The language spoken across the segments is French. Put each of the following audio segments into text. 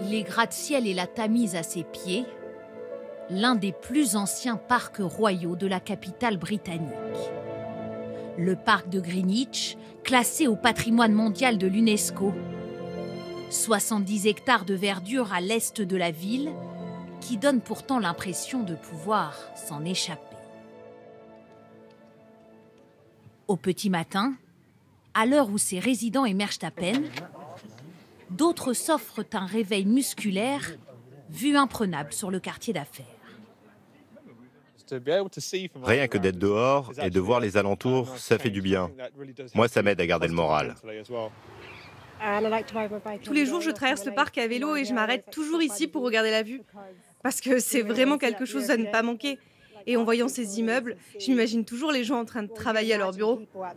Les gratte-ciel et la Tamise à ses pieds, l'un des plus anciens parcs royaux de la capitale britannique. Le parc de Greenwich, classé au patrimoine mondial de l'UNESCO. 70 hectares de verdure à l'est de la ville, qui donnent pourtant l'impression de pouvoir s'en échapper. Au petit matin, à l'heure où ses résidents émergent à peine, d'autres s'offrent un réveil musculaire, vue imprenable sur le quartier d'affaires. Rien que d'être dehors et de voir les alentours, ça fait du bien. Moi, ça m'aide à garder le moral. Tous les jours, je traverse le parc à vélo et je m'arrête toujours ici pour regarder la vue. Parce que c'est vraiment quelque chose à ne pas manquer. Et en voyant ces immeubles, je m'imagine toujours les gens en train de travailler à leur bureau.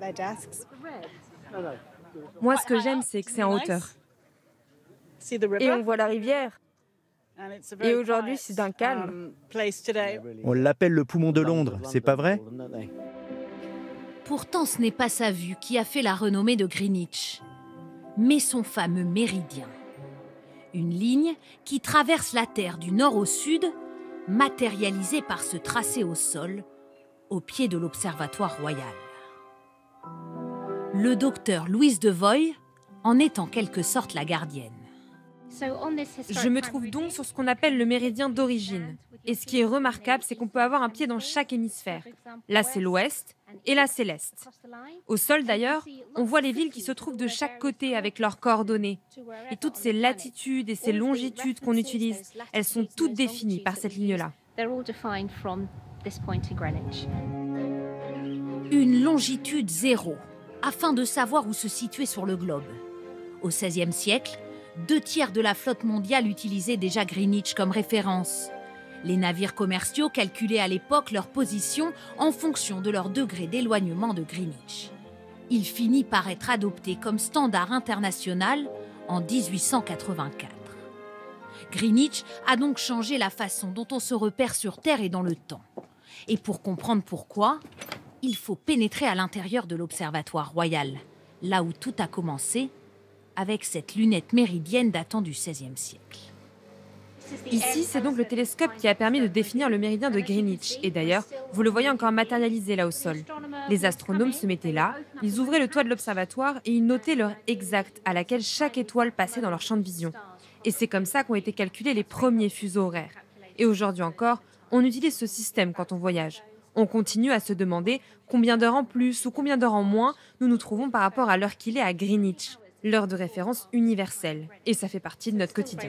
Moi, ce que j'aime, c'est que c'est en hauteur. Et on voit la rivière. Et aujourd'hui, c'est d'un calme. On l'appelle le poumon de Londres, c'est pas vrai? Pourtant, ce n'est pas sa vue qui a fait la renommée de Greenwich, mais son fameux méridien. Une ligne qui traverse la Terre du nord au sud, matérialisée par ce tracé au sol, au pied de l'Observatoire royal. Le docteur Louise Devoy en est en quelque sorte la gardienne. Je me trouve donc sur ce qu'on appelle le méridien d'origine. Et ce qui est remarquable, c'est qu'on peut avoir un pied dans chaque hémisphère. Là, c'est l'ouest et là, c'est l'est. Au sol, d'ailleurs, on voit les villes qui se trouvent de chaque côté avec leurs coordonnées. Et toutes ces latitudes et ces longitudes qu'on utilise, elles sont toutes définies par cette ligne-là. Une longitude 0, afin de savoir où se situer sur le globe. Au XVIe siècle, 2/3 de la flotte mondiale utilisait déjà Greenwich comme référence. Les navires commerciaux calculaient à l'époque leur position en fonction de leur degré d'éloignement de Greenwich. Il finit par être adopté comme standard international en 1884. Greenwich a donc changé la façon dont on se repère sur Terre et dans le temps. Et pour comprendre pourquoi, il faut pénétrer à l'intérieur de l'Observatoire royal, là où tout a commencé, avec cette lunette méridienne datant du XVIe siècle. Ici, c'est donc le télescope qui a permis de définir le méridien de Greenwich. Et d'ailleurs, vous le voyez encore matérialisé là au sol. Les astronomes se mettaient là, ils ouvraient le toit de l'observatoire et ils notaient l'heure exacte à laquelle chaque étoile passait dans leur champ de vision. Et c'est comme ça qu'ont été calculés les premiers fuseaux horaires. Et aujourd'hui encore, on utilise ce système quand on voyage. On continue à se demander combien d'heures en plus ou combien d'heures en moins nous nous trouvons par rapport à l'heure qu'il est à Greenwich. L'heure de référence universelle. Et ça fait partie de notre quotidien.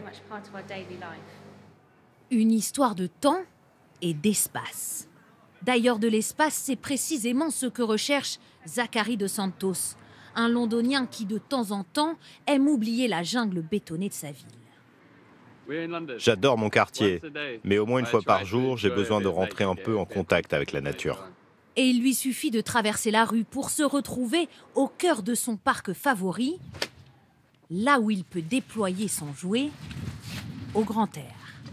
Une histoire de temps et d'espace. D'ailleurs, de l'espace, c'est précisément ce que recherche Zachary Dos Santos, un Londonien qui, de temps en temps, aime oublier la jungle bétonnée de sa ville. J'adore mon quartier, mais au moins une fois par jour, j'ai besoin de rentrer un peu en contact avec la nature. Et il lui suffit de traverser la rue pour se retrouver au cœur de son parc favori, là où il peut déployer son jouet au grand air.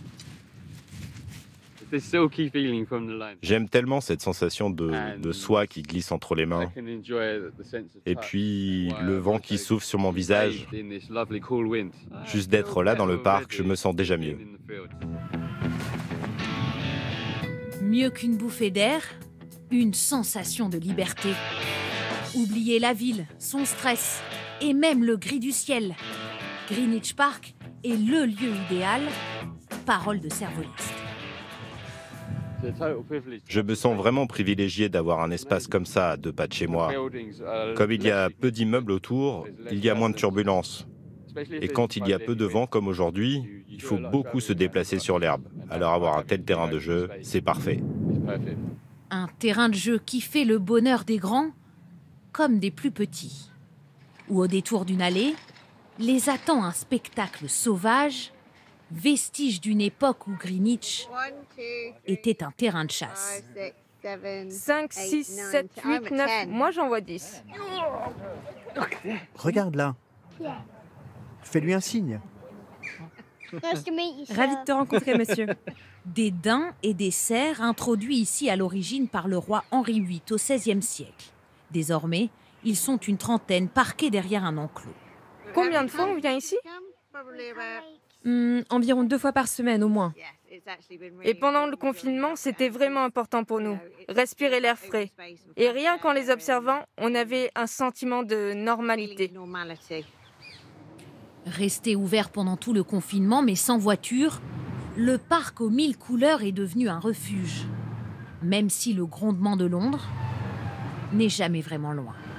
J'aime tellement cette sensation de soie qui glisse entre les mains. Et puis, le vent qui souffle sur mon visage. Juste d'être là dans le parc, je me sens déjà mieux. Mieux qu'une bouffée d'air, une sensation de liberté. Oublier la ville, son stress et même le gris du ciel. Greenwich Park est le lieu idéal. Parole de cerveliste. Je me sens vraiment privilégié d'avoir un espace comme ça à 2 pas de chez moi. Comme il y a peu d'immeubles autour, il y a moins de turbulences. Et quand il y a peu de vent comme aujourd'hui, il faut beaucoup se déplacer sur l'herbe. Alors avoir un tel terrain de jeu, c'est parfait. Un terrain de jeu qui fait le bonheur des grands comme des plus petits. Où au détour d'une allée, les attend un spectacle sauvage, vestige d'une époque où Greenwich était un terrain de chasse. 5, 6, 7, 8, 9, moi j'en vois 10. Regarde là. Fais-lui un signe. Ravi de te rencontrer, monsieur. Des daims et des cerfs introduits ici à l'origine par le roi Henri VIII au XVIe siècle. Désormais, ils sont une trentaine parqués derrière un enclos. Combien de fois on vient ici? Environ 2 fois par semaine au moins. Et pendant le confinement, c'était vraiment important pour nous. Respirer l'air frais. Et rien qu'en les observant, on avait un sentiment de normalité. Resté ouvert pendant tout le confinement, mais sans voiture, le parc aux 1000 couleurs est devenu un refuge. Même si le grondement de Londres n'est jamais vraiment loin.